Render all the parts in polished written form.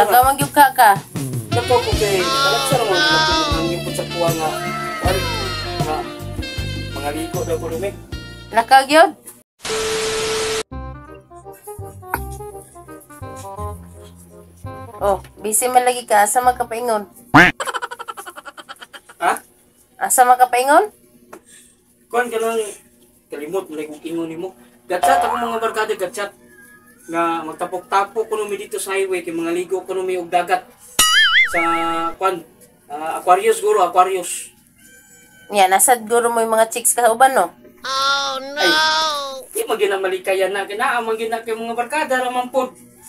Tagawag yung ka. Nako ko kay talagsa naman ang ipot sa kuha nga. Nga mga ligo daw ko dumi. Nakagyod. Oh, busy man lagi ka. Asa makapaingon? Ha? Asa makapaingon? Kuan ka lang kalimot mo kung ingon nimo. Gatchat ako mga barkada gatchat nga magtapok-tapok kuno mi dito sa highway kay mga ligo kuno mi og dagat sa kuan Aquarius guro Aquarius. Yan, nasad guro mo yung mga chicks kauban, no? Oh no. Ay, di magina malikayan na kinaamang gina kay mga barkada raman pod.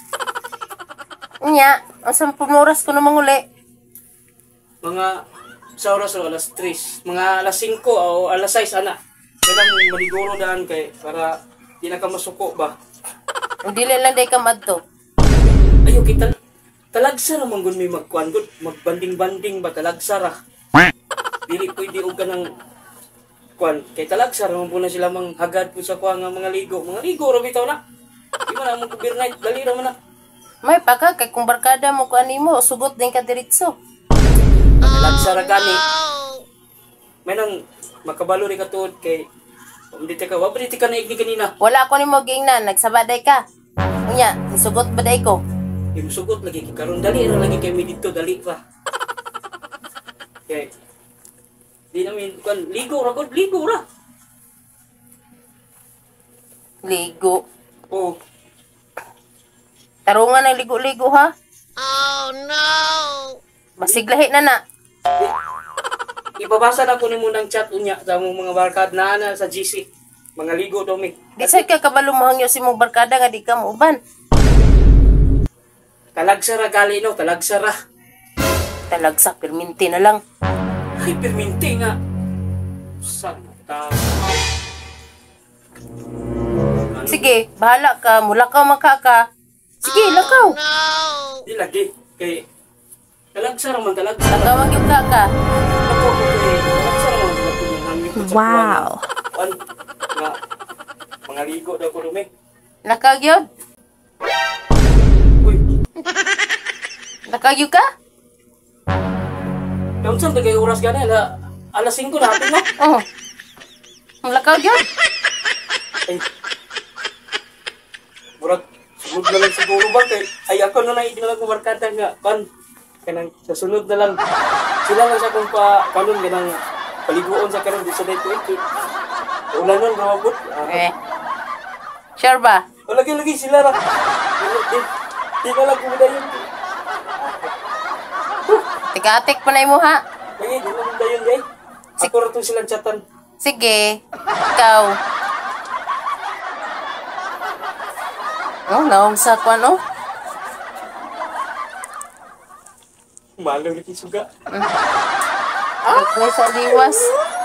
Nya, asang pumuras ko na manguli. Mga sa oras o alas 3, mga alas 5 o alas 6 ana. Kailang maliguro daan kay para di na ka masuko ba. Dili lang day ka madto. Ayo kita talagsa ra man gud may magkuan gud magbanding-banding ba talagsa ra. Dili pwede og kanang kuan kay talagsa ra man po na sila manghagad po sa kuan nga mga ligo ra bitaw na. Di man na mo overnight dali ra man na. May paka kay kung barkada mo ko animo sugot din ka diretso. Talagsa ra gani. May nang makabalo ri ka tuod kay umdite ka wabriti ka na igni kanina. Wala ko nimo giingnan, nagsabaday ka. Unya, sugot baday ko. Yung sugot lagi karon dali ra lagi kay mi dito dali ra. Kay di namin kan ligo ra gud ligo ra. Ligo. Oh, Tarungan ng ligo-ligo ha. Oh no. Basiglahi na na. ibabasa na ko nimo ng chat unya sa mong mga barkad na ana sa GC. Mga ligo daw mi. Di sa ka kabalo mahangyo si mong barkada nga di ka muuban. Talagsa ra gali no, talagsa ra. Talagsa perminti na lang. Ay perminti nga. Santa. Sige, bahala ka, mulakaw makaka. Sige, lakaw. No. Di lagi kay talagsa ra man talagsa. Tagawag yung kaka. Ako ko kay talagsa ra man talagsa. Wow. An nga mga ligo daw ko dumi. Nakagyod? Uy, Nakagyod ka? daw sa tagay oras gani alas 5 na hapon no. Oo. Lakaw gyud? Ay. Murag sunod na lang siguro ba kay ay ako na lang idinala ko barkada nga kan kanang sa sunod na lang sila lang sa kung pa kanon ganang paliguon sa karon di sa dayto iki. Ulanon ra mabot. Okay. Sure ba? O lagi sila ra. Di na lang kumidayon. Tiga-atik pa na mo ha. Lagi di na dayon day. Ako ra to silang chatan. Sige, ikaw. Oh, naong sa kwan, oh. Malo lagi suga. May sa liwas.